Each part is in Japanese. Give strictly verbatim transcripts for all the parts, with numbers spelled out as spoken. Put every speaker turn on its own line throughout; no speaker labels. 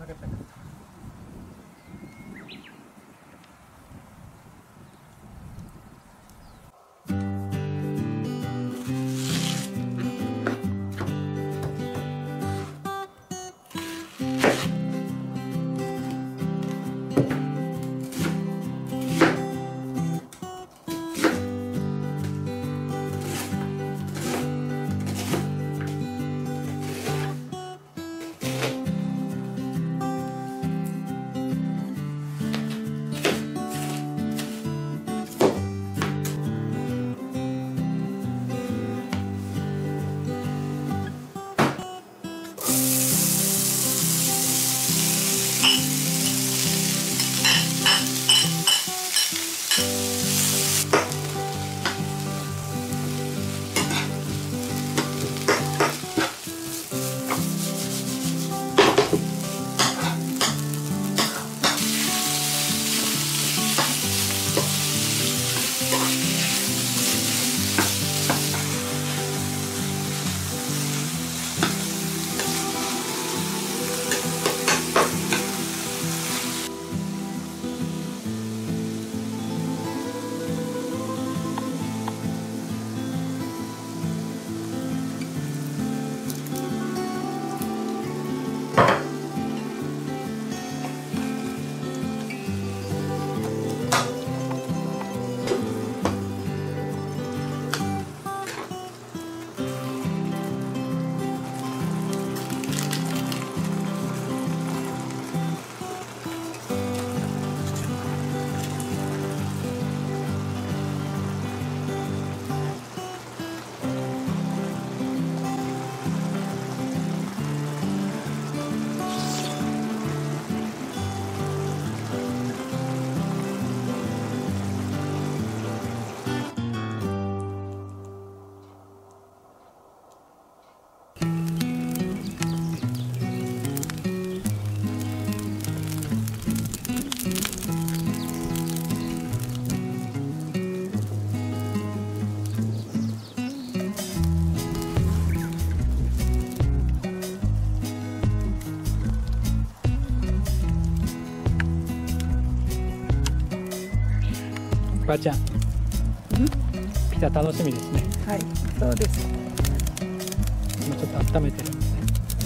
ばあちゃん、ピザ楽しみですね。
はい、そうです。
今ちょっと温めてるんですね。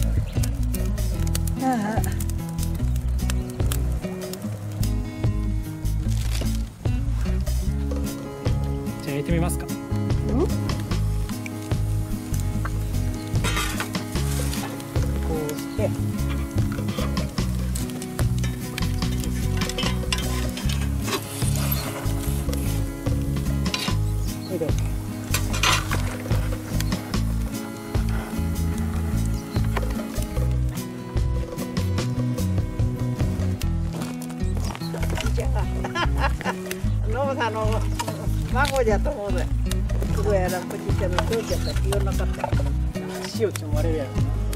ああ。
じゃあ入れてみますか。
うん、こうして。これで。ノブさんの孫じゃと思うぜ。どうやらこっちってのどうやったって言わなかった。
塩ちょ割れるやろ。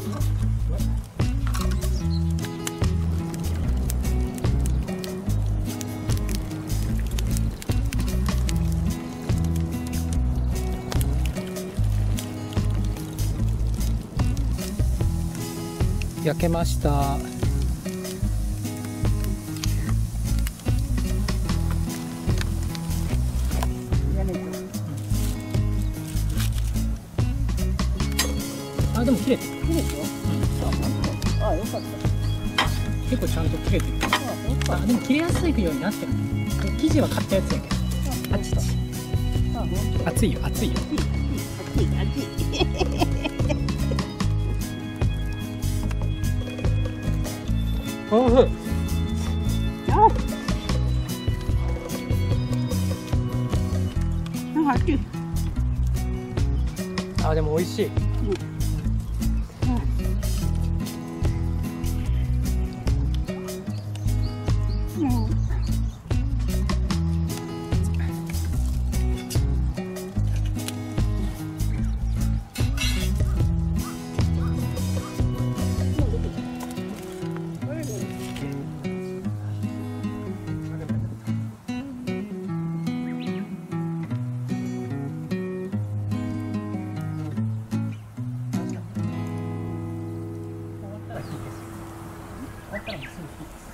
焼けました。あ、でも切れてる。
切れてる？うん。あ、よかった。
結構ちゃんと切れてる。あ、でも切れやすいようになってるね。生地は買ったやつやけど。あっちっち。熱いよ、熱いよ。
熱い、熱い。
おいしい。
あ、なんか熱い。
あ、でも美味しい。 終わったらもうすぐピッ